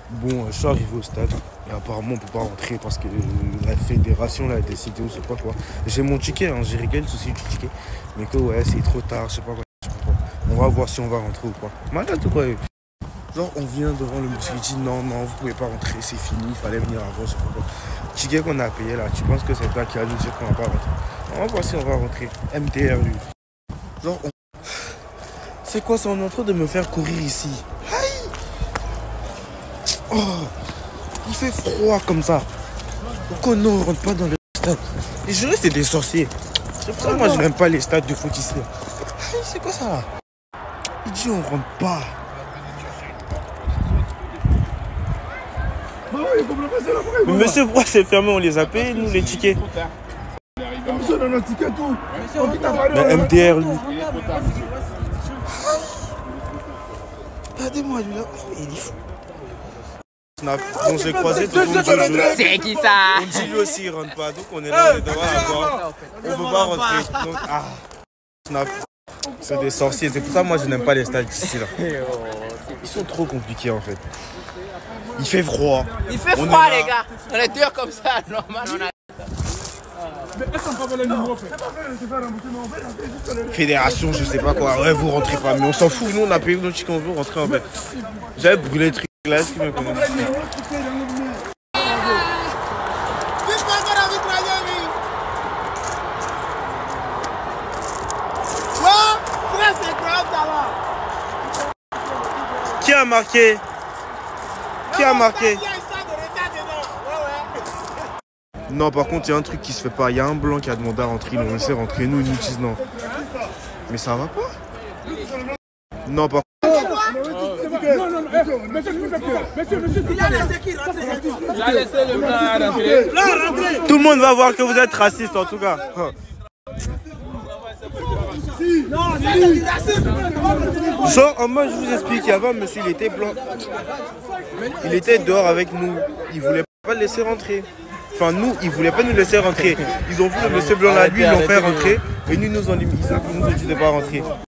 Bon, je suis arrivé au stade et apparemment on peut pas rentrer parce que la fédération là, a décidé ou je sais pas quoi. J'ai mon ticket, hein, j'ai réglé le souci du ticket. Mais que ouais, c'est trop tard, je sais pas quoi. On va voir si on va rentrer ou quoi. Malade ou quoi? Genre on vient devant le monsieur, il dit non, vous pouvez pas rentrer, c'est fini, il fallait venir avant, je sais pas quoi. Le ticket qu'on a payé là, tu penses que c'est toi qui a nous dire qu'on va pas rentrer? On va voir si on va rentrer. MDR lui. Genre c'est quoi ça, on est en train de me faire courir ici. Aïe. Oh, il fait froid comme ça. Pourquoi on ne rentre pas dans le stade? Et je reste des sorciers. C'est pour ça que moi je n'aime pas les stades de foot ici. Aïe, c'est quoi ça? Il dit on rentre pas. Mais monsieur, pourquoi c'est fermé? On les a payés, nous, les tickets. Mais MDR, lui. Regardez-moi, lui, là. Il est fou. On s'est croisé tout le monde. C'est qui ça? On dit lui aussi, il rentre pas. Donc on est là, on est devant la porte. On peut pas rentrer. Donc, c'est des sorciers. C'est pour ça que moi, je n'aime pas les stades ici, là. Ils sont trop compliqués, en fait. Il fait froid. Il fait froid, les gars. On est durs comme ça, normal. Fédération, je sais pas quoi. Ouais, vous rentrez pas. Mais on s'en fout. Nous, on a payé nos tickets, on veut rentrer, en fait. J'avais brûlé le truc là. Est-ce qu'il me connaît? Qui a marqué? Qui a marqué? Non, par contre, il y a un truc qui se fait pas. Il y a un blanc qui a demandé à rentrer. Ils l'ont laissé rentrer. Nous, ils nous disent non. Mais ça va pas? Non, par contre. Tout le monde va voir que vous êtes raciste, en tout cas. Genre, moi, je vous explique. Il y avait un monsieur, il était blanc. Il était dehors avec nous. Il voulait pas le laisser rentrer. Enfin, nous, ils voulaient pas nous laisser rentrer. Ils ont vu le monsieur blanc là, lui, ils l'ont fait rentrer. Et nous, ils nous ont dit de pas rentrer.